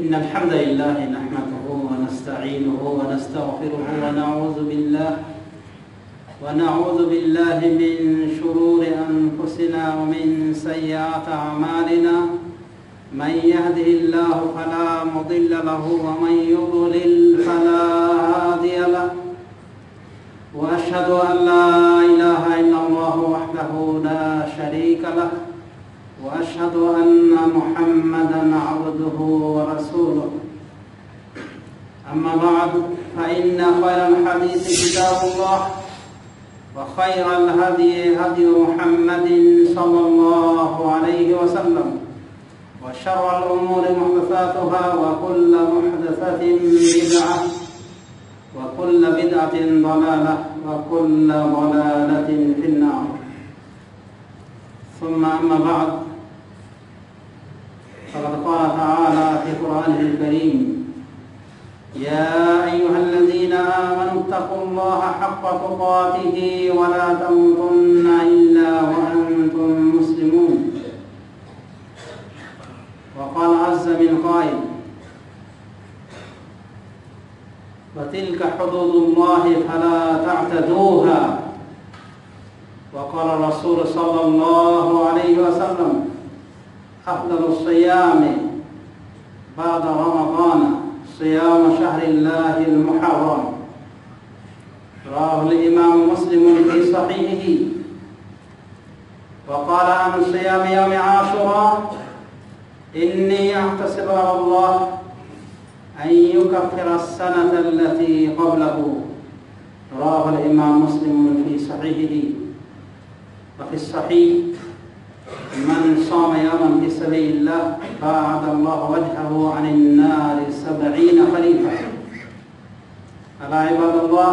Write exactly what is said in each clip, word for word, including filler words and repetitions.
إن الحمد لله نحمده ونستعينه ونستغفره ونعوذ بالله ونعوذ بالله من شرور أنفسنا ومن سيئات أعمالنا من يهده الله فلا مضل له ومن يضلل فلا هادي له وأشهد أن لا إله إلا الله وحده لا شريك له وأشهد أن محمدًا عبده ورسوله أما بعد فإن خير الحديث كتاب الله وخير الهدي هدي محمد صلى الله عليه وسلم وشر الأمور محدثاتها وكل محدثة بدعة وكل بدعة ضلالة وكل ضلالة في النار ثم أما بعد فقد قال تعالى في قرآنه الكريم يا أيها الذين آمنوا اتقوا الله حق تقاته ولا تموتن إلا وأنتم مسلمون وقال عز من قائل وتلك حدود الله فلا تعتدوها وقال الرسول صلى الله عليه وسلم أفضل الصيام بعد رمضان صيام شهر الله المحرم رواه الإمام مسلم في صحيحه وقال عن صيام يوم عاشوراء إني أحتسب على الله أن يكفر السنة التي قبله رواه الإمام مسلم في صحيحه وفي الصحيح من صام يوما في سبيل الله باعد الله وجهه عن النار سبعين خريفا ألا عباد الله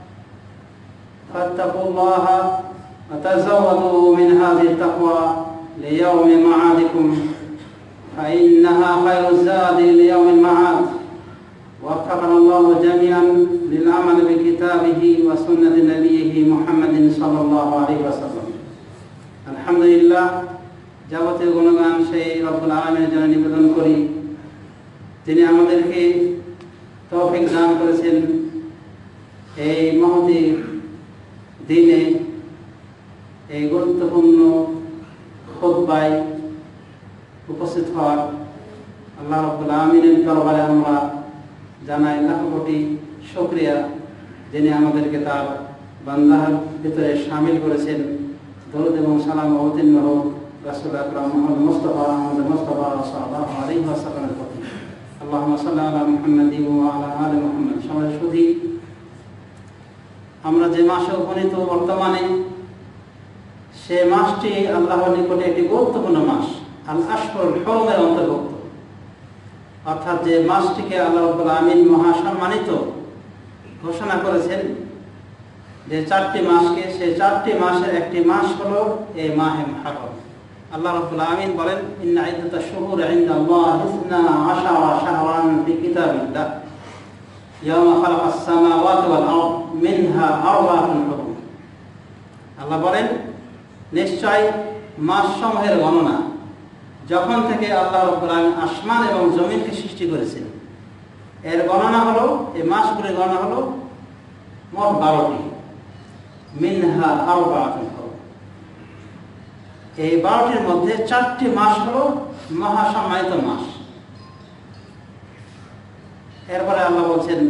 فاتقوا الله وتزودوا من هذه التقوى ليوم معادكم فإنها خير الزاد ليوم المعاد وفقنا الله جميعا للعمل بكتابه وسنة نبيه محمد صلى الله عليه وسلم আলহামদুলিল্লাহ যাবতীয় গুণগান সেই রব্বুল আলামিনের জন্য নিবেদন করি যিনি আমাদেরকে তৌফিক দান করেছেন এই মহতি দিনে এই গুরুত্বপূর্ণ খুতবায় উপস্থিত হওয়ার আল্লাহ রব্বুল আলামিনের দরবারে আমরা জানাই লাখ কোটি শুকরিয়া যিনি আমাদেরকে তার বান্দার ভিতরে শামিল করেছেন দরুদ এবং সালাম অবতীর্ণ হোক রাসূল আকরাম মুহাম্মদ মুস্তাফা আহমদ মুস্তাফা সাল্লাল্লাহু আলাইহি ওয়াসাল্লামের প্রতি আল্লাহুম্মা সাল্লি আলা মুহাম্মাদি ওয়া আলা আলি মুহাম্মাদ। সমাজ সুধী, আমরা যে মাসে উপনীত বর্তমানে সে মাসটি আল্লাহর নিকটে একটি গুরুত্বপূর্ণ মাস, আল আশহুরুল হুরুমের অন্তর্ভুক্ত, অর্থাৎ যে মাসটিকে আল্লাহ রাব্বুল আমিন মহাসম্মানিত ঘোষণা করেছেন যে চারটি মাসকে, সেই চারটি মাসের একটি মাস হলো এই মাহে মুহররম। আল্লাহ রাব্বুল আমিন বলেন ইন্না ইদ্দাতাশ শুহুরি ইনদাল্লাহি ইসনা আশারা শাহরান ফি কিতাবিল্লাহ ইয়াওমা খালাকাস সামাওয়াতি ওয়াল আরদ মিনহা আরবাআতুন হুরুম। আল্লাহ বলেন নিশ্চয় মাসসমূহের গণনা যখন থেকে আল্লাহ রাব্বুল আমিন আসমান এবং জমিনকে সৃষ্টি করেছেন এর গণনা হলো, এই মাসগুলির গণনা হলো মোট বারোটি। মিনহা আরবাআতুন হুরুম, এই বারোটির মধ্যে চারটি মাস হলো মহাসম্মানিত মাস। এরপরে আল্লাহ বলছেন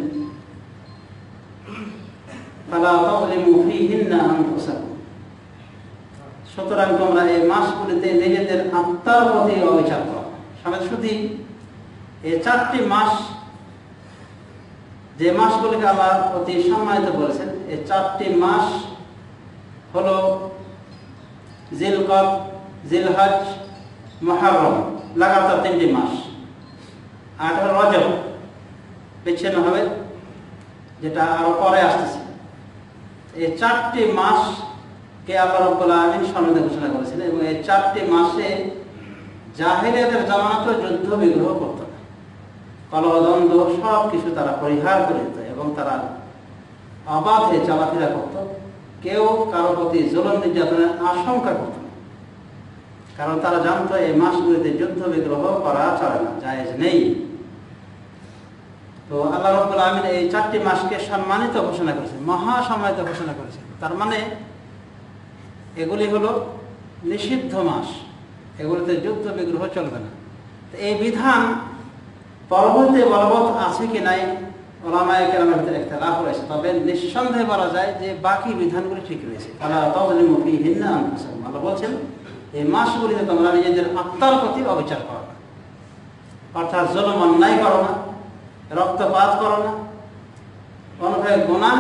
ফালা তাযলিমু ফীহিন্না আনফুসাকুম, সুতরাং তোমরা এই মাসগুলিতে নিজেদের আত্মার প্রতি অবিচার করো। সমাজ সুধী, এই চারটি মাস যে মাসগুলিকে আল্লাহ অতি সম্মানিত করেছেন, এই চারটি মাস হলো জিলকদ, জিলহজ, মুহররম, লাগাতার তিনটি মাস। আর হলো রজব, বিচ্ছিন্ন হবে, যেটা আরো পরে আসতেছে। এই চারটি মাসকে আল্লাহ রাব্বুল আমিন সম্মানিত ঘোষণা করেছেন এবং এই চারটি মাসে জাহেলিয়াতের জামানাতে যুদ্ধ বিগ্রহ করত না, কলহদ্বন্দ্ব সব কিছু তারা পরিহার করে দিত এবং তারা অবাধে চলাফেরা করত। কেউ কারো প্রতি জুলুম নির্যাতনের আশঙ্কা করত না, কারণ তারা জানতো এই মাসগুলিতে যুদ্ধ বিগ্রহ করা চলে না, জায়েজ নেই। তো আল্লাহ রাব্বুল আলামিন এই চারটি মাসকে সম্মানিত ঘোষণা করেছেন, মহা সম্মানিত ঘোষণা করেছেন। তার মানে এগুলি হলো নিষিদ্ধ মাস, এগুলিতে যুদ্ধ বিগ্রহ চলবে না। তো এই বিধান পরবর্তী বলবৎ আছে কি নাই ওলামায়ে কেরামের ভিতরে ইখতিলাফ রয়েছে, তবে নিঃসন্দেহে বলা যায় যে বাকি বিধানগুলি ঠিক রয়েছে। ফালা তাযলিমু ফীহিন্না আনফুসাকুম, আল্লাহ বলছেন এই মাসগুলিতে তোমরা নিজেদের আত্মার প্রতি অবিচার করো না, অর্থাৎ জুলুম অন্যায় করো না, রক্তপাত করো না, অনুভবে গুনাহ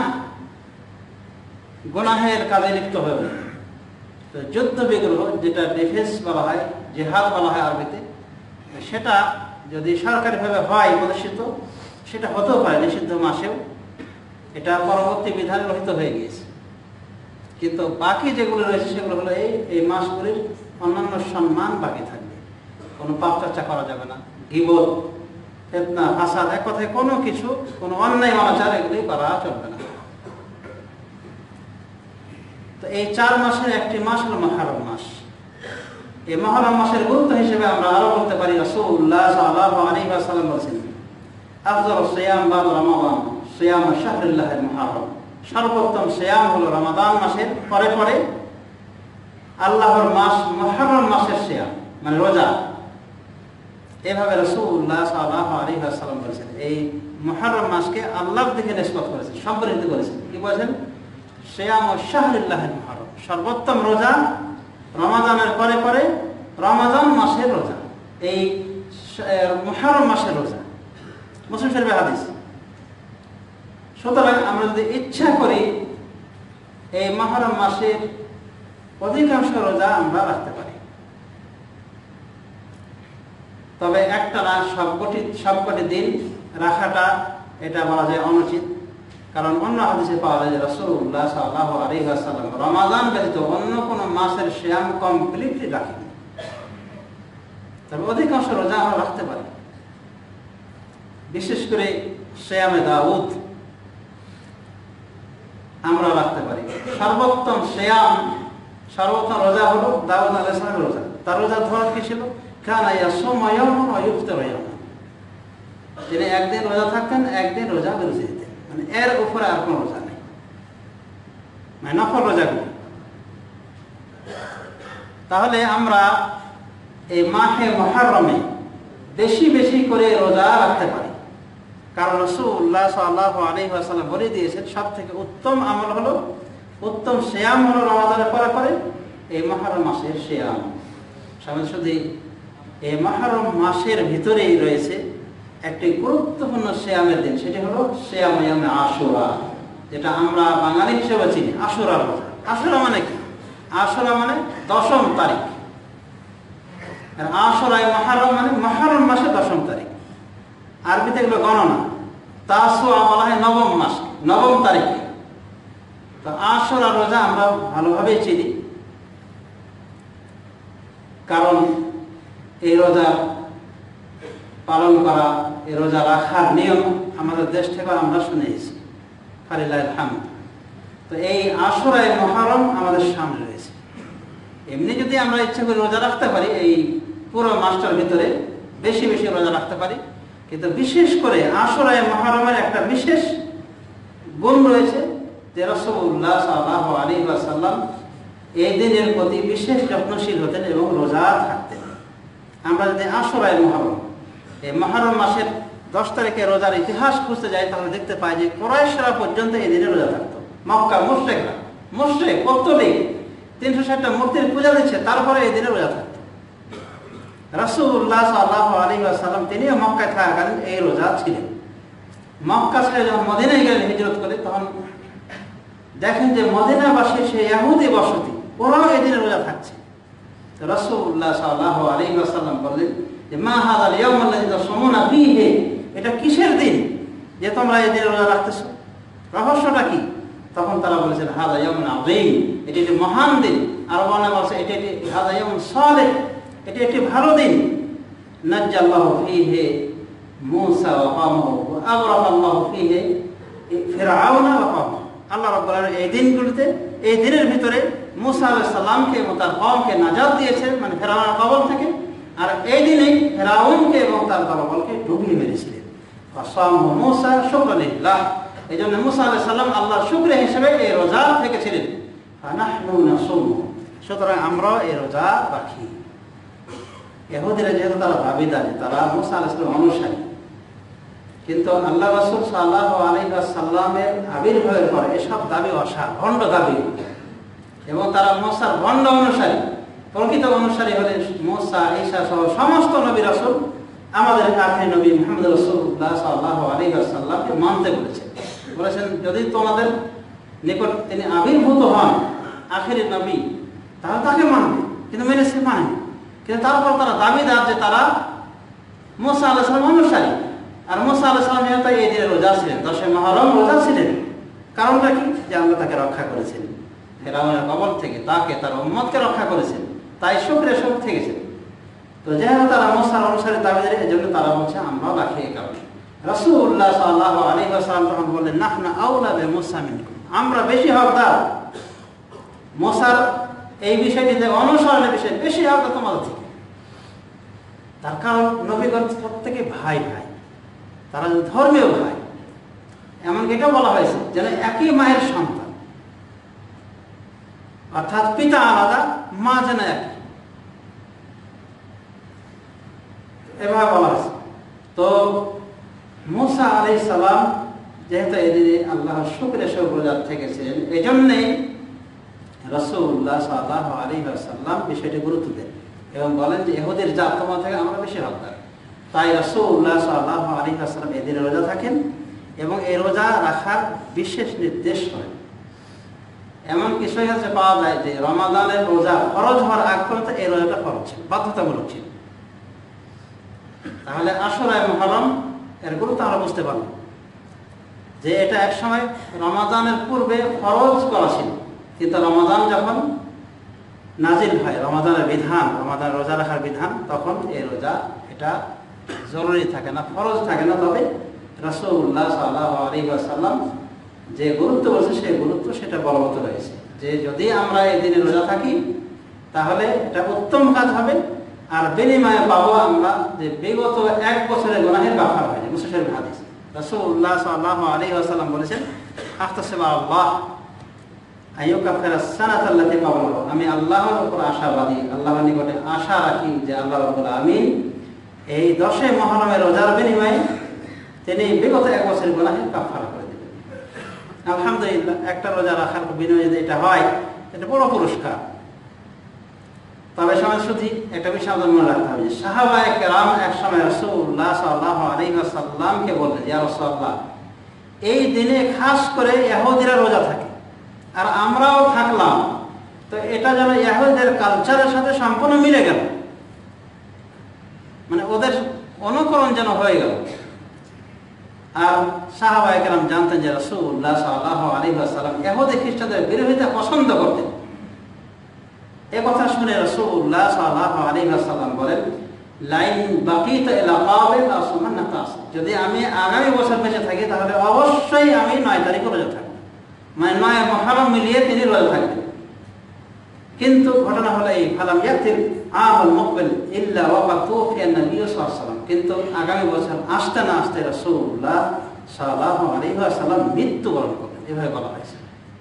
গুনাহের কাজে লিপ্ত হবে না। তো যুদ্ধ বিগ্রহ, যেটা ডিফেন্স বলা হয়, জিহাদ বলা হয় আরবিতে, সেটা যদি সরকারিভাবে হয় প্রদর্শিত, সেটা হতেও পারে নিষিদ্ধ মাসেও, এটা পরবর্তী বিধান রহিত হয়ে গিয়েছে। কিন্তু বাকি যেগুলো রয়েছে সেগুলো হলো এই এই মাসগুলির অন্যান্য সম্মান বাকি থাকবে। কোনো পাপ চর্চা করা যাবে না, গীবত, ফিতনা, ফাসাদ, এক কথায় কোনো কিছু, কোনো অন্যায় অনাচার এগুলি করা চলবে না। তো এই চার মাসের একটি মাস হলো মুহররম মাস। এই মুহররম মাসের গুরুত্ব হিসেবে আমরা আরো বলতে পারি, রাসূলুল্লাহ সাল্লাল্লাহু আলাইহি ওয়াসাল্লাম বলেছেন, আফযালুস সিয়াম বা'দা রমাদান সিয়াম শাহরিল্লাহিল মুহররম, সর্বোত্তম সিয়াম হলো রমাদান মাসের পরে পরে আল্লাহর মাস মুহররম মাসের সিয়াম, মানে রোজা। এভাবে রাসূলুল্লাহ সাল্লাল্লাহু আলাইহি ওয়াসাল্লাম বলেছেন, এই মুহররম মাসকে আল্লাহর দিকে নিসবত করেছেন, সম্পর্কিত করেছেন। কি বলেছেন? সিয়াম শাহরিল্লাহিল মুহররম, সর্বোত্তম রোজা রমাদানের পরে পরে রমাদান মাসের রোজা, এই মুহররম মাসের রোজা। মুসলিম শরীফের হাদিস। সুতরাং আমরা যদি ইচ্ছা করি এই মুহররম মাসের অধিকাংশ রোজা আমরা রাখতে পারি, তবে একটা না সবকটি সবকটি দিন রাখাটা এটা বলা যায় অনুচিত। কারণ অন্য হাদিসে পাওয়া যায় যে রাসূলুল্লাহ সাল্লাল্লাহু আলাইহি ওয়াসাল্লাম রমাদান ব্যতীত অন্য কোনো মাসের সিয়াম কমপ্লিটলি রাখেন, তবে অধিকাংশ রোজা আমরা রাখতে পারি। বিশেষ করে সিয়ামে দাউদ আমরা রাখতে পারি। সর্বোত্তম সিয়াম, সর্বোত্তম রোজা হলো দাউদ আলাইহিস সালামের রোজা। তার রোজা ধরন কি ছিল? কানা ইয়াসুমু ইয়াওমান ওয়া ইফতারু ইয়াওমান, তিনি একদিন রোজা থাকতেন, একদিন রোজা বিরতি দিতেন, মানে এর উপরে আর কোনো রোজা নেই, মানে নফল রোজাগুলো। তাহলে আমরা এই মাহে মুহররমে বেশি বেশি করে রোজা রাখতে পারি, কারণ রাসূলুল্লাহ সাল্লাল্লাহু আলাইহি ওয়াসাল্লাম বলে দিয়েছেন সবথেকে উত্তম আমল হলো, উত্তম সিয়াম হলো রমাদানের পরে পরে এই মুহররম মাসের সিয়াম। সামনে শুধু এই মুহররম মাসের ভিতরেই রয়েছে একটি গুরুত্বপূর্ণ সিয়ামের দিন, সেটি হলো সিয়াম ইয়ামে আশুরা, যেটা আমরা বাঙালি হিসেবে চিনি আশুরা রোজা। আশুরা মানে কি? আশুরা মানে দশম তারিখ, আর আশুরায়ে মুহররম মানে মুহররম মাসের দশম তারিখ। আরবিতে এগুলো গণনা, তাসুয়া বলা হয় নবম মাস, নবম তারিখে। তো আশুরা রোজা আমরা ভালোভাবেই চিনি, কারণ এই রোজা পালন করা, এই রোজা রাখার নিয়ম আমাদের দেশ থেকে আমরা শুনে এসেছি, ফালিল্লাহিল হামদ। তো এই আশুরায়ে মুহররম আমাদের সামনে রয়েছে। এমনি যদি আমরা ইচ্ছা করে রোজা রাখতে পারি, এই পুরো মাসটার ভিতরে বেশি বেশি রোজা রাখতে পারি, কিন্তু বিশেষ করে আশুরায়ে মুহররমের একটা বিশেষ গুণ রয়েছে যে রাসূলুল্লাহ সাল্লাল্লাহু আলাইহি ওয়াসাল্লাম এই দিনের প্রতি বিশেষ যত্নশীল হতেন এবং রোজা থাকতেন। আমরা যদি আশুরায়ে মুহররম, এই মুহররম মাসের দশ তারিখে রোজার ইতিহাস খুঁজতে যাই, তাহলে দেখতে পাই যে কুরাইশরা পর্যন্ত এই দিনে রোজা থাকতো। মক্কা মুশরিকরা, মুশরিক পত্তলিক তিনশো ষাটটা মূর্তির পূজা দিচ্ছে, তারপরে এই দিনে রোজা থাকতো। রাসূলুল্লাহ সাল্লাল্লাহু আলাইহি ওয়াসাল্লাম তিনিও মক্কায় থাকাকালীন এই রোজা ছিলেন। মক্কা ছেড়ে যখন মদিনায় গেলেন হিজরত করে, তখন দেখেন যে মদিনাবাসী সেই ইহুদি বসতি, ওরাও এই দিনে রোজা থাকছে। তো রাসূলুল্লাহ সাল্লাল্লাহু আলাইহি ওয়াসাল্লাম বললেন যে মা হাযাল ইয়াউম আল্লাযী তাসুমুনা ফীহি, এটা কিসের দিন যে তোমরা এই দিনে রোজা রাখতেছো, রহস্যটা কি? তখন তারা বলেছেন হাযা ইয়াউমুন আযীম, এটি একটি মহান দিন। আর বলা বলছে এটি একটি হাযা ইয়াউমুন সালেহ, এটি একটি ভালো দিন। নাজ্জাল্লাহু ফীহি মূসা ওয়া কওমাহু ওয়া আগরাকাল্লাহু ফীহি ফিরআউনা ওয়া কওমাহু। আল্লাহ রাব্বুল আলামিন এই দিনগুলোতে, এই দিনের ভিতরে মূসা আলাইহিস সালামকে এবং তার কওমকে নাজাত দিয়েছেন, মানে ফিরআউনের কবল থেকে। আর এই দিনেই ফিরআউনকে এবং তার দলবলকে ডুবিয়ে মেরেছিলেন। ফাসামহু মূসা শুকরান লিল্লাহ, এই জন্য মূসা আলাইহিস সালাম আল্লাহর শুকরিয়া হিসেবে এই রোজা রেখেছিলেন। ফানাহনু নাসুমু, সুতরাং আমরা এই রোজা রাখি। ইহুদিরা যেহেতু তারা দাবিদারি, তারা মূসা আলাইহিস সালামের অনুসারী, কিন্তু আল্লাহ রাসূল সাল্লাল্লাহু আলাইহি ওয়াসাল্লামের আবির্ভাবের পরে এসব দাবি অসার, ভণ্ড দাবি, এবং তারা মূসার ভণ্ড অনুসারী। প্রকৃত অনুসারী হলেন মূসা, ঈসা সহ সমস্ত নবী রাসূল আমাদের আখির নবী মুহাম্মদ রাসূলুল্লাহ সাল্লাল্লাহু আলাইহি ওয়াসাল্লামকে মানতে বলেছেন। বলেছেন যদি তোমাদের নিকট তিনি আবির্ভূত হন আখিরের নবী, তাহলে তাকে মানবে, কিন্তু মেনেছে মানে। কিন্তু তারপর তারা দাবিদার যে তারা মূসা আলাইহিস সালাম অনুসারী, আর মূসা আলাইহিস সালাম যেহেতু এই দিনে রোজা ছিলেন, দশে মুহররম রোজা ছিলেন, কারণটা কি? যে আল্লাহ তাকে রক্ষা করেছেন ফেরাউনের কবল থেকে, তাকে তার উম্মতকে রক্ষা করেছেন, তাই শুকরিয়া শুকর থেকেছেন। তো যেহেতু তারা মূসার অনুসারী দাবিদার, এই জন্য তারা বলছে আমরাও রাখি। এই কারণে রাসূলুল্লাহ সাল্লাল্লাহু আলাইহি ওয়াসাল্লাম তখন বললেন নাহনু আউলা বিমূসা মিনকুম, আমরা বেশি হকদার মূসার এই বিষয়টিতে, অনুসরণের বিষয়ে বেশি হকদার তোমাদের থেকে। তার কারণ নবীগণ প্রত্যেকে ভাই ভাই, তারা ধর্মীয় ভাই, এমনকি এটা বলা হয়েছে যেন একই মায়ের সন্তান, অর্থাৎ পিতা আলাদা, মা যেন একই, এভাবে বলা হয়েছে। তো মূসা আলাইহিস সালাম যেহেতু এদিনে আল্লাহর শুকরিয়া শুকর রোজা থেকেছিলেন, এই জন্যেই রাসূলুল্লাহ সাল্লাল্লাহু আলাইহি ওয়াসাল্লাম বিষয়টি গুরুত্ব দেন এবং বলেন যে ইহুদির জাত তোমার থেকে আমরা বেশি হকদার। তাই রাসূলুল্লাহ সাল্লাল্লাহু আলাইহি ওয়াসাল্লাম এদিনে রোজা থাকেন এবং এই রোজা রাখার বিশেষ নির্দেশ করেন। এমন কিছুই হচ্ছে পাওয়া যায় যে রমাদানের রোজা ফরজ হওয়ার আগ পর্যন্ত এই রোজাটা ফরজ ছিল, বাধ্যতামূলক ছিল। তাহলে আশুরা মুহররম এর গুরুত্ব আমরা বুঝতে পারলাম যে এটা এক সময় রমাদানের পূর্বে ফরজ করা ছিল, কিন্তু রমাদান যখন নাজিল হয়, রমাদানের বিধান, রমাদান রোজা রাখার বিধান, তখন এই রোজা এটা জরুরি থাকে না, ফরজ থাকে না। তবে রাসূলুল্লাহ সাল্লাল্লাহু আলাইহি ওয়াসাল্লাম যে গুরুত্ব বলছে সেই গুরুত্ব সেটা বলবৎ রয়েছে যে যদি আমরা এই দিনে রোজা থাকি তাহলে এটা উত্তম কাজ হবে, আর বিনিময়ে পাবো আমরা যে বিগত এক বছরের গুনাহের কাফারা হয়। মুসলিম শরীফের হাদিস, রাসূলুল্লাহ সাল্লাল্লাহু আলাইহি ওয়াসাল্লাম বলেছেন আহতাসিবু আল্লাহ আইয়ুকাফিরা সানাতাল্লাতী ক্বাবলাহু, আমি আল্লাহর উপর আশাবাদী, আল্লাহর নিকটে আশা রাখি যে আল্লাহ রাব্বুল আমিন এই দশে মুহররমের রোজার বিনিময়ে তিনি বিগত এক বছরের গুনাহের কাফারা করে দেবেন। আলহামদুলিল্লাহ, একটা রোজা রাখার বিনিময়ে যদি এটা হয়, এটা বড় পুরস্কার। তবে সমাজ শুধু একটা বিষয় আমাদের মনে রাখতে হবে যে সাহাবায়ে কেরাম এক সময় রাসূলুল্লাহ সাল্লাল্লাহু আলাইহি ওয়াসাল্লামকে বললেন, ইয়া রাসূলুল্লাহ, এই দিনে খাস করে ইহুদিরা রোজা থাকে আর আমরাও থাকলাম, তো এটা যেন ইহুদিদের কালচারের সাথে সম্পূর্ণ মিলে গেল, মানে ওদের অনুকরণ যেন হয়ে গেল। আর সাহাবায়ে কেরাম জানতেন যে রাসূলুল্লাহ সাল্লাল্লাহু আলাইহি ওয়াসাল্লাম ইহুদি খ্রিস্টানদের বিরোধিতা পছন্দ করতেন। এই কথা শুনে রাসূলুল্লাহ সাল্লাল্লাহু আলাইহি ওয়াসাল্লাম বলেন, লাইন বাকিতা ইলা কাবিল আসমান্না তাস, যদি আমি আগামী বছর বেঁচে থাকি তাহলে অবশ্যই আমি নয় তারিখে রোজা থাকব, মানে নয় মুহররম মিলিয়ে তিনি রোজা থাকবেন। কিন্তু ঘটনা হলো এই, ফালাম ইয়াতিল আমল মুকবিল ইল্লা ওয়াকাত তুফিয়া নবী সাল্লাল্লাহু আলাইহি ওয়াসাল্লাম, কিন্তু আগামী বছর আসতে না আসতে রাসূলুল্লাহ সাল্লাল্লাহু আলাইহি ওয়াসাল্লাম মৃত্যুবরণ করলেন। এভাবে বলা হয়েছে।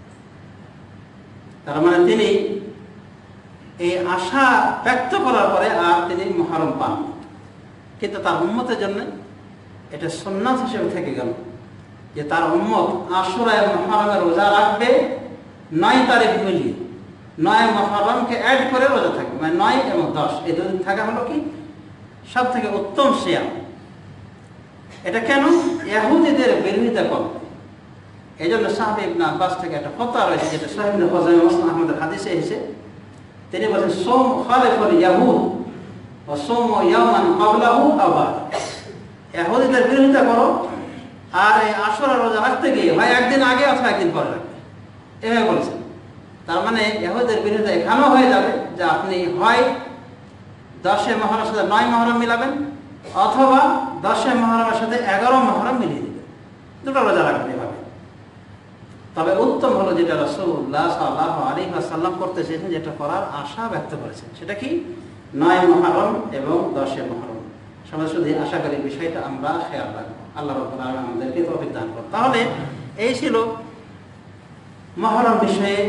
তার মানে তিনি এই আশা ব্যক্ত করার পরে আর তিনি মুহররম পান, কিন্তু তার উম্মতের জন্য এটা সুন্নাত হিসেবে থেকে গেল যে তার উম্মত আশুরা এবং মুহররমের রোজা রাখবে নয় তারিখ মিলিয়ে, নয় মুহররমকে অ্যাড করে রোজা থাকবে, মানে নয় এবং দশ এই দুদিন থাকা হলো কি সব থেকে উত্তম সিয়াম। এটা কেন? ইহুদিদের বিরোধিতা করবে। এই জন্য সাহাবী ইবনে আব্বাস থেকে একটা ফতোয়া রয়েছে, যেটা সহিহ ইবনে খুজাইমা মুসনাদ আহমদের হাদিসে এসেছে। তিনি বলেন সোম খালিফুল ইয়াহুদ ও সোম ইয়াওমান ক্বাবলাহু আও বা'দ, ইহুদিদের বিরোধিতা করো আর এই আশুরা রোজা রাখতে গিয়ে হয় একদিন আগে অথবা একদিন পরে রাখবে, এভাবে বলেছেন। তার মানে ইহুদিদের বিরোধিতা এখানেও হয়ে যাবে যে আপনি হয় দশে মুহররমের সাথে নয় মুহররম মিলাবেন, অথবা দশে মুহররমের সাথে এগারো মুহররম মিলিয়ে দেবেন, দুটো রোজা রাখবেন এভাবে। তবে উত্তম হলো যেটা রাসূলুল্লাহ সাল্লাল্লাহু আলাইহি ওয়াসাল্লাম করতে চেয়েছেন, যেটা করার আশা ব্যক্ত করেছেন, সেটা কি নয় মুহররম এবং দশে মুহররম। সমাজ শুধু আশা করি বিষয়টা আমরা খেয়াল রাখবো। আল্লাহ রাব্বুল আলামিন আমাদেরকে তৌফিক দান করুন। তাহলে এই ছিল মুহররম বিষয়ে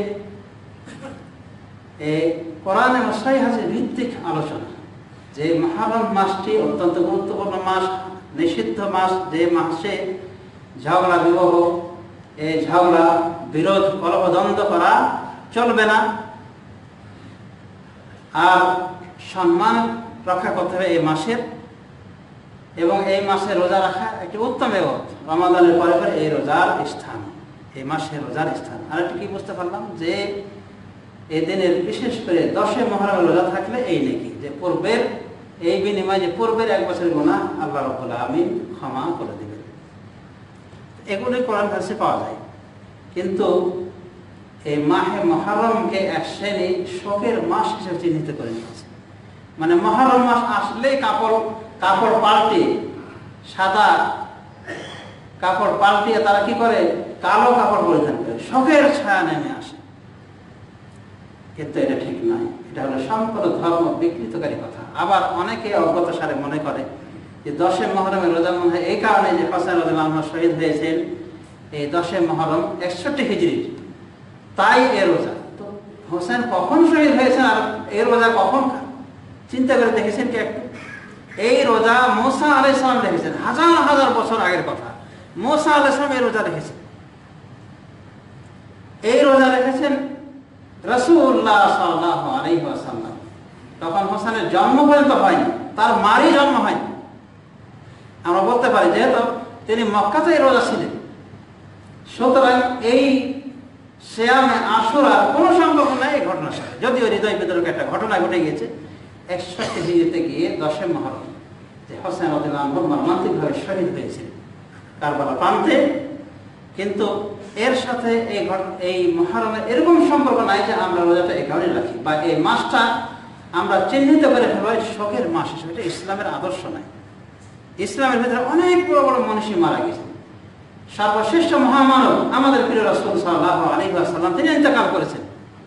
এই কোরআন এবং সহিহ হাদিস ভিত্তিক আলোচনা, যে মুহররম মাসটি অত্যন্ত গুরুত্বপূর্ণ মাস, নিষিদ্ধ মাস, যে মাসে ঝগড়া বিবাহ, এই ঝগড়া বিরোধ কলহ দ্বন্দ্ব করা চলবে না, আর সম্মান রক্ষা করতে হবে এই মাসের। এবং এই মাসে রোজা রাখা একটি উত্তম ইবাদত, রমাদানের পরে পরে এই রোজার স্থান, এই মাসে রোজার স্থান। আর একটু কি বুঝতে পারলাম, যে এই দিনের বিশেষ করে দশে মুহররমে রোজা থাকলে এই নাকি যে পূর্বের এই বিনিময়ে যে পূর্বের এক বছরের গুনাহ আল্লাহ রাব্বুল আলামিন ক্ষমা করে দিবেন, এগুলি কোরআন হাদিসে পাওয়া যায়। কিন্তু এই মাহে মুহররমকে এক শ্রেণী শোকের মাস হিসেবে চিহ্নিত করে নিয়েছে। মানে মুহররম মাস আসলেই কাপড় কাপড় পাল্টে, সাদা কাপড় পাল্টিয়ে তারা কি করে, কালো কাপড় পরিধান করে, শোকের ছায়া নেমে আসে। কিন্তু এটা ঠিক নয়, এটা হলো সম্পূর্ণ ধর্ম বিকৃতকারী কথা। আবার অনেকে অজ্ঞত সারে মনে করে যে দশে মুহররমে রোজা মনে হয় এই কারণে যে হোসেন রাদিয়াল্লাহু আনহু শহীদ হয়েছেন এই দশে মুহররম একষট্টি হিজরির, তাই এ রোজা। তো হোসেন কখন শহীদ হয়েছেন আর এই রোজা কখন? চিন্তা করে দেখেছেন কি একটু? এই রোজা মুসা আলাইহিস সালাম রেখেছেন, হাজার হাজার বছর আগের কথা। মুসা আলাইহিস সালাম এই রোজা রেখেছেন, এই রোজা রেখেছেন রাসূলুল্লাহ সাল্লাল্লাহু আলাইহি ওয়াসাল্লাম। তখন হোসেনের জন্ম পর্যন্ত হয়নি, তার মারই জন্ম হয়নি। আমরা বলতে পারি যেহেতু তিনি মক্কাতে এই রোজা ছিলেন, সুতরাং এই সিয়ামে আশুরার কোনো সম্পর্ক নাই এই ঘটনার সাথে। যদিও হৃদয় বিতরক একটা ঘটনা ঘটে গিয়েছে একষট্টি হিজরিতে গিয়ে দশে মুহররম, যে হোসেন রাদিয়াল্লাহু আনহু মর্মান্তিকভাবে শহীদ হয়েছিলেন কারবালা প্রান্তে। কিন্তু এর সাথে এই এই মুহররমের এরকম সম্পর্ক নাই যে আমরা রোজাটা এই কারণে রাখি বা এই মাসটা আমরা চিহ্নিত করে ফেলবো শোকের মাস হিসেবে। এটা ইসলামের আদর্শ নাই। ইসলামের ভিতরে অনেক বড় বড় মনীষী মারা গেছেন। সর্বশ্রেষ্ঠ মহামানব আমাদের প্রিয় রাসূল সাল্লাল্লাহু আলাইহি ওয়াসাল্লাম, তিনি ইন্তেকাল করেছেন।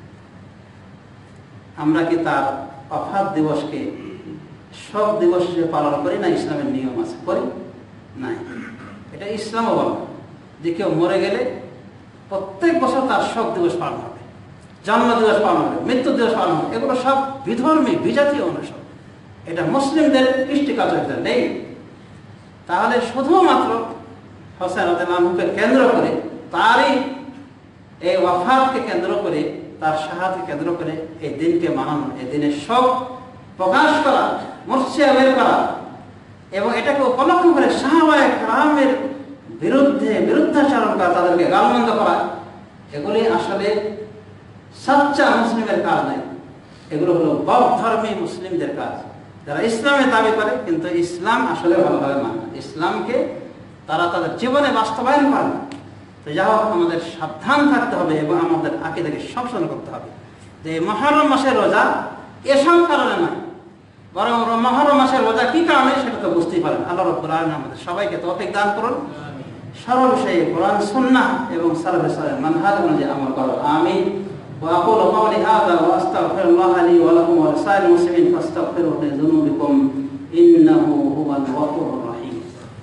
আমরা কি তার ওফাত দিবসকে শোক দিবস হিসেবে পালন করি না? ইসলামের নিয়ম আছে, করি নাই। এটা ইসলামও বলে যে কেউ মরে গেলে প্রত্যেক বছর তার শোক দিবস পালন হবে, জন্ম দিবস পালন হবে, মৃত্যু দিবস পালন হবে। এগুলো সব বিধর্মী বিজাতীয় অনুসরণ, এটা মুসলিমদের কৃষ্টি কালচার নেই। তাহলে শুধুমাত্র হোসেন রাদিয়াল্লাহু আনহুকে কেন্দ্র করে, তারই এই ওয়াফাতকে কেন্দ্র করে, তার শাহাদাতকে কেন্দ্র করে এই দিনকে মানানো, এই দিনের শোক প্রকাশ করা, মর্ষিয়া বের করা এবং এটাকে উপলক্ষ করে সাহাবায়ে কেরামের বিরুদ্ধে বিরুদ্ধাচরণ করা, তাদেরকে গালমন্দ করা, এগুলি আসলে সাচ্চা মুসলিমের কাজ নয়। এগুলো হলো বৌদ্ধধর্মী মুসলিমদের কাজ, যারা ইসলামে দাবি করে কিন্তু ইসলাম আসলে ভালোভাবে মানে না, ইসলামকে তারা তাদের জীবনে বাস্তবায়ন করে না। তো যা হোক, আমাদের সাবধান থাকতে হবে এবং আমাদের আকীদাকে সংশোধন করতে হবে যে মুহররম মাসের রোজা এসব কারণে নয়, বরং মুহররম মাসের রোজা কি কারণে সেটা তো বুঝতেই পারেন। আল্লাহ রাব্বুল আলামিন আমাদের সবাইকে তৌফিক দান করুন, সর্বশেষে কোরআন সুন্নাহ এবং সালাফে সালেহ মানহাজ অনুযায়ী আমল করুন। আমিন। وأقول قولي هذا وأستغفر الله لي ولكم ولسائر المسلمين فاستغفروه لذنوبكم إنه هو الغفور الرحيم.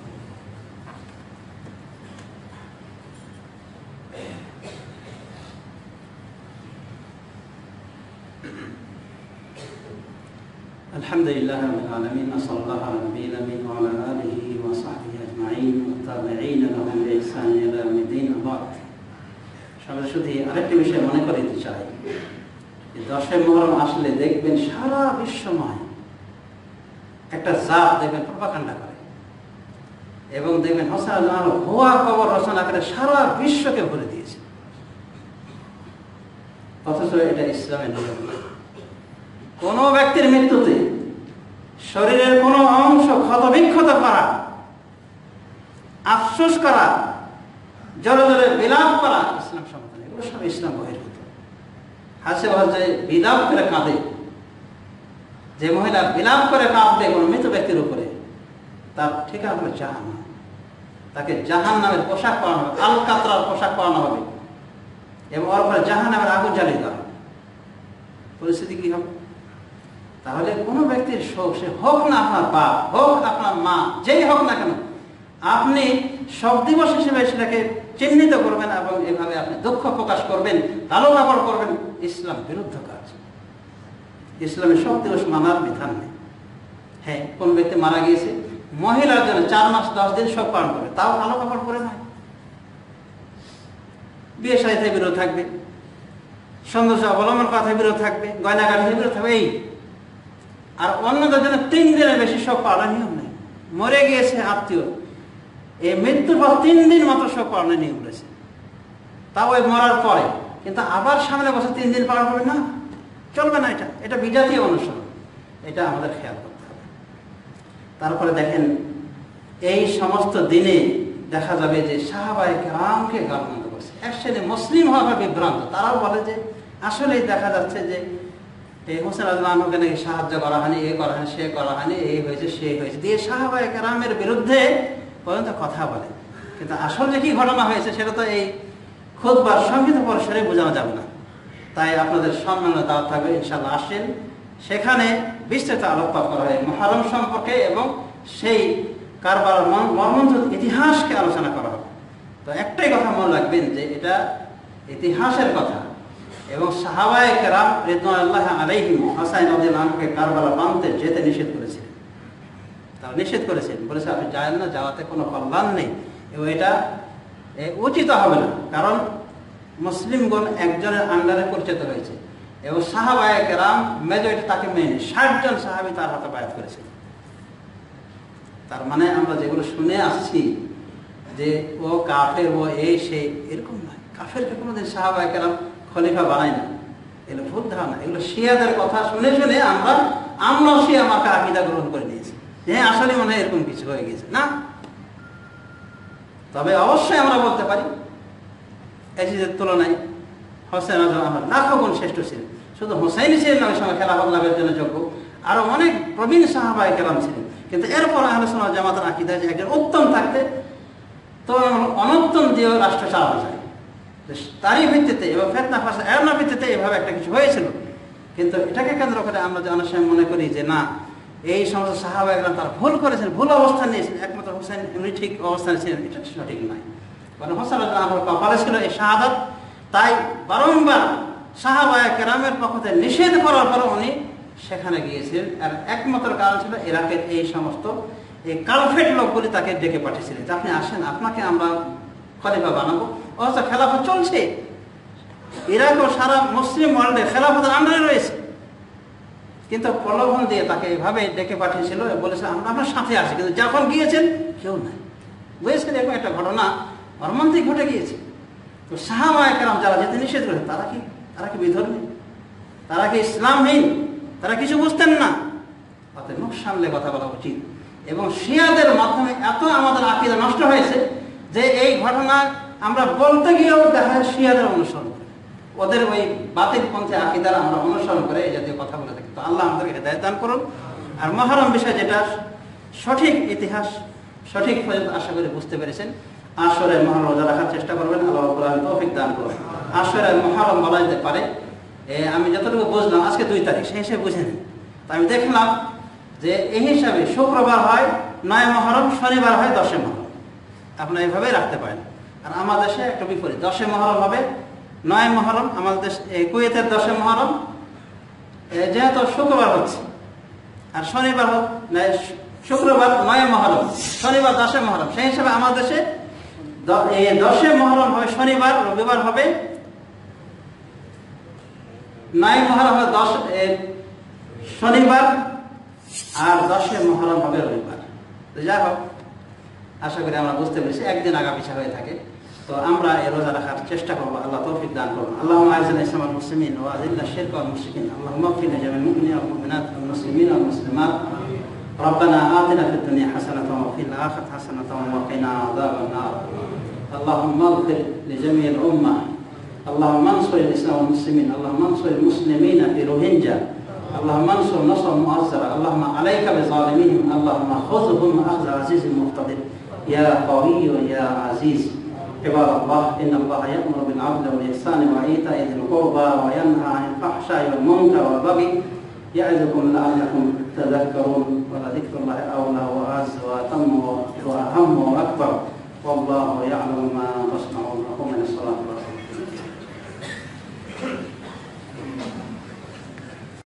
الحمد لله رب العالمين، وصلى الله على نبينا وعلى آله وصحبه أجمعين والتابعين لهم بإحسان إلى يوم الدين. وبعد, সবাই শুধু আরেকটি বিষয় মনে করে দিতে চাই, দশে মুহররম আসলে দেখবেন সারা বিশ্বময় একটা জাত দেখবেন প্রপাগান্ডা করে এবং দেখবেন হোসেন রাদিয়াল্লাহু আনহু ভুয়া খবর রচনা করে সারা বিশ্বকে ভরে দিয়েছে, অথচ এটা ইসলামের নিয়ম। কোন ব্যক্তির মৃত্যুতে শরীরের কোন অংশ ক্ষতবিক্ষত করা, আফসোস করা, জোরে জোরে বিলাপ করা ইসলাম সম্মত নয়। এগুলো সব ইসলাম বহির্ভূত। হাসে হাসে বিলাপ করে কাঁদে, যে মহিলা বিলাপ করে কাঁদবে কোনো মৃত ব্যক্তির উপরে, তার ঠিকানা হলো জাহান্নাম। তাকে জাহান্নামের পোশাক পরানো হবে, আল কাতরার পোশাক পরানো হবে এবং ওর উপরে জাহান্নামের আগুন জ্বালিয়ে দেওয়া হবে। পরিস্থিতি কি হবে? তাহলে কোনো ব্যক্তির শোক, সে হোক না আপনার বাপ, হোক আপনার মা, যেই হোক না কেন, আপনি শোক দিবস হিসেবে সেটাকে চিহ্নিত করবেন এবং এভাবে আপনি দুঃখ প্রকাশ করবেন, কালো কাপড় করবেন, ইসলাম বিরুদ্ধ কাজ। ইসলামে শোক দিবস মানার বিধান নেই। হ্যাঁ, কোন ব্যক্তি মারা গিয়েছে, মহিলার জন্য চার মাস দশ দিন শোক পালন করবে, তাও কালো কাপড় পরে নয়। বিয়ে সাথে বিরোধ থাকবে, সৌন্দর্য অবলম্বন কথা বিরোধ থাকবে, গয়নাগাটি বিরোধ থাকবে এই। আর অন্যদের জন্য তিন দিনের বেশি শোক পালনের নিয়ম নেই। মরে গিয়েছে আত্মীয়, এই মৃত্যুর পর তিন দিন মাত্র শোক পালনের নিয়ম রয়েছে, তাও ওই মরার পরে। কিন্তু আবার সামনে বসে তিন দিন পালন করবে না, চলবে না। এটা এটা বিজাতীয় অনুসরণ, এটা আমাদের খেয়াল করতে হবে। তারপরে দেখেন, এই সমস্ত দিনে দেখা যাবে যে সাহাবায়ে কেরামকে গালমন্দ করছে। এক শ্রেণী মুসলিম হওয়া বিভ্রান্ত, তারাও বলে যে আসলেই দেখা যাচ্ছে যে এই হোসেন রাদিয়াল্লাহু নাকি সাহায্য করা হয়নি, এ করা হয়নি, সে করা হয়নি, এই হয়েছে, সে হয়েছে, দিয়ে সাহাবায়ে কেরামের বিরুদ্ধে পর্যন্ত কথা বলে। কিন্তু আসল যে কি ঘটনা হয়েছে সেটা তো এই খুতবার সংক্ষিপ্ত পরিসরে বোঝানো যাবে না। তাই আপনাদের সম্মানের দাওয়াত থাকবে, ইনশাআল্লাহ আসেন। সেখানে বিস্তৃত আলোকপাত করা হয় মুহররম সম্পর্কে এবং সেই কারবালার মর্মন্তুদ ইতিহাসকে আলোচনা করা হবে। তো একটাই কথা মনে রাখবেন যে এটা ইতিহাসের কথা, এবং সাহাবায়ে কেরাম রিদওয়ানুল্লাহি আলাইহিম হুসাইন রাদিয়াল্লাহু আনহুকে কারবালা প্রান্তে যেতে নিষেধ করেছিলেন। তারা নিষেধ করেছেন, বলেছে আপনি যাবেন না, যাওয়াতে কোনো কল্যাণ নেই এবং এটা উচিত হবে না, কারণ মুসলিমগণ একজনের আন্ডারে পরিচিত হয়েছে এবং সাহাবায়ে কেরাম মেজরিটি তাকে মেনে ষাট জন সাহাবী তার হাতে বায়াত করেছেন। তার মানে আমরা যেগুলো শুনে আসছি যে ও কাফের, ও এই সেই, এরকম নয়। কাফেরকে কোনোদিন সাহাবায়ে কেরাম খলিফা বানায় না, এগুলো ভুল ধারণা। এগুলো শিয়াদের কথা শুনে শুনে আমরা আমরা শিয়া মাকে আকীদা গ্রহণ করে নিয়েছি, যে আসলে মনে হয় এরকম কিছু হয়ে গেছে না। তবে অবশ্যই আমরা বলতে পারি এজিদের তুলনায় হোসেন রাদিয়াল্লাহু লাখো গুণ শ্রেষ্ঠ ছিলেন। শুধু হোসেনই ছিলেন না ওই সময় খেলাফত লাভের জন্য যোগ্য, আরো অনেক প্রবীণ সাহাবায়ে কেরাম ছিলেন। কিন্তু এরপর আহলে সুন্নাহ ওয়াল জামাতের আকীদা যে একজন উত্তম থাকতে তো অনুত্তম দিয়েও রাষ্ট্র চালানো যায়, তারই ভিত্তিতে এবং ফিতনা ফাসাদ এর ভিত্তিতে এভাবে একটা কিছু হয়েছিল। কিন্তু এটাকে কেন্দ্র করে আমরা যে অনেক সময় মনে করি যে না, এই সমস্ত সাহাবায়ে কেরাম তারা ভুল করেছেন, ভুল অবস্থান নিয়েছেন, একমাত্র হোসেন উনি ঠিক অবস্থানে ছিলেন, এটা সঠিক নয়। কারণ হোসেন রাদিয়াল্লাহু আনহুর কপালে ছিল এই শাহাদাত। তাই বারংবার সাহাবায়ে কেরামের পক্ষ থেকে নিষেধ করার পর উনি সেখানে গিয়েছিলেন। আর একমাত্র কারণ ছিল ইরাকের এই সমস্ত এই কালফেট লোকগুলি তাকে ডেকে পাঠিয়েছিলেন যে আপনি আসেন, আপনাকে আমরা খলিফা বানাবো। অথচ খেলাফত চলছে, ইরাক ও সারা মুসলিম ওয়ার্ল্ডে খেলাফতের আন্ডারে রয়েছে, কিন্তু প্রলোভন দিয়ে তাকে এভাবে ডেকে পাঠিয়েছিল, বলেছে আমরা আপনার সাথে আছি। কিন্তু যখন গিয়েছেন কেউ নাই। বুঝেছেন, এরকম একটা ঘটনা মর্মান্তিক ঘটে গিয়েছে। তো সাহাবায়ে কেরাম যারা যেতে নিষেধ করেন তারা কি তারা কি বিধর্মী, তারা কি ইসলামহীন, তারা কিছু বুঝতেন না? অতএব মুখ সামলে কথা বলা উচিত। এবং শিয়াদের মাধ্যমে এত আমাদের আকীদা নষ্ট হয়েছে যে এই ঘটনা আমরা বলতে গিয়েও দেখা যায় শিয়াদের অনুসরণ করে, ওদের ওই বাতিল পন্থী আকীদার আমরা অনুসরণ করে এই জাতীয় কথা বলে থাকি। তো আল্লাহ আমাদেরকে হেদায়েত দান করুন। আর মুহররম বিষয় যেটা সঠিক ইতিহাস, সঠিক ফজিলত আশা করি বুঝতে পেরেছেন। আশুরায়ে মুহররম রোজা রাখার চেষ্টা করবেন, আল্লাহ রাব্বুল আলামিন তৌফিক দান করুন। আশুরায়ে মুহররম বলা যেতে পারে, আমি যতটুকু বুঝলাম আজকে দুই তারিখ, সেই হিসেবে বুঝে নিন। তো আমি দেখলাম যে এই হিসাবে শুক্রবার হয় নয় মুহররম, শনিবার হয় দশে মুহররম। আপনারা এইভাবেই রাখতে পারেন। আর আমাদের দেশে একটা বিপরীত, দশে মুহররম হবে নয় মুহররম, আমাদের দেশ কুয়েতের দশে মুহররম যেহেতু শুক্রবার হচ্ছে, আর শনিবার শুক্রবার নয় মুহররম, শনিবার দশে মুহররম, সেই হিসাবে আমাদের দেশে দশে মুহররম হবে শনিবার, রবিবার হবে নয় মুহররম হবে দশ শনিবার, আর দশে মুহররম হবে রবিবার। তো যাই হোক, আশা করি আমরা বুঝতে পেরেছি, একদিন আগা পিছা হয়ে থাকে। তো আমরা এই রোজা রাখার চেষ্টা করবো, আল্লাহ তৌফিক দান করুন। আল্লাহুম্মা আ'ইজ্জিল ইসলাম ওয়াল মুসলিমিন ওয়া আযিল্লাশ শিরকা ওয়াল মুশরিকিন। আল্লাহুম্মা ইগফির লিজামিল মুমিনিনা ওয়াল মুমিনাত ওয়াল মুসলিমিনা ওয়াল মুসলিমাত। ربنا آتنا في الدنيا حسنة وفي الآخرة حسنة وقنا عذاب النار. اللهم اغفر لجميع الأمة. اللهم انصر الإسلام والمسلمين. اللهم انصر المسلمين في روهينجا. اللهم انصر نصر مؤزرا. اللهم عليك بظالميهم. اللهم خذهم أخذ عزيز مقتدر يا قوي يا عزيز. عباد الله، إن الله يأمر بالعدل والإحسان وإيتاء ذي القربى وينهى عن الفحشاء والمنكر والبغي يعظكم لعلكم تذكرون، ولذكر الله أولى وأعز وأتم وأهم وأكبر، والله يعلم ما تصنعون.